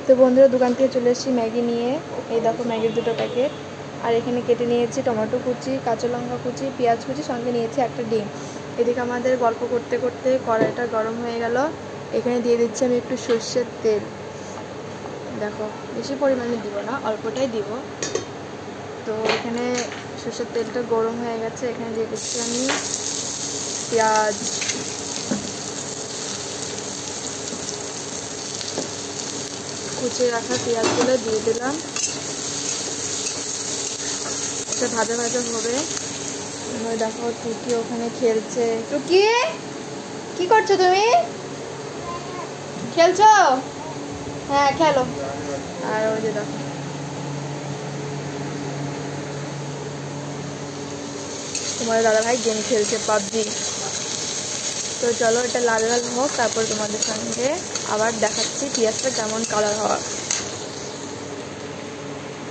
তো বন্ধুরা দোকান থেকে চলে এসেছি ম্যাগি নিয়ে। এই দেখো ম্যাগির দুটো প্যাকেট। আর এখানে কেটে নিয়েছি টমেটো কুচি, কাঁচা লঙ্কা কুচি, পেঁয়াজ কুচি, সঙ্গে নিয়েছি একটা ডিম। এদিকে আমাদের গল্প করতে করতে কড়াইটা গরম হয়ে গেল। এখানে দিয়ে দিচ্ছি আমি একটু সর্ষের তেল। দেখো বেশি পরিমাণে দিব না, অল্পটাই দিব। তো এখানে সর্ষের তেলটা গরম হয়ে গেছে। এখানে দিয়ে দিচ্ছি আমি পেঁয়াজ, কুচিয়ে রাখা পেঁয়াজগুলো দিয়ে দিলাম। এটা ভাজা ভাজা হবে। দেখো টুকি ওখানে খেলছে। টুকি কি করছো তুমি? খেলছো? হ্যাঁ খেলো। আর ওই যে দেখো তোমার দাদা ভাই গেম খেলছে, পাবজি। তো চলো এটা লাল লাল হোক, তারপর তোমাদের সঙ্গে আবার দেখাচ্ছি পেঁয়াজটা কেমন কালার হওয়া।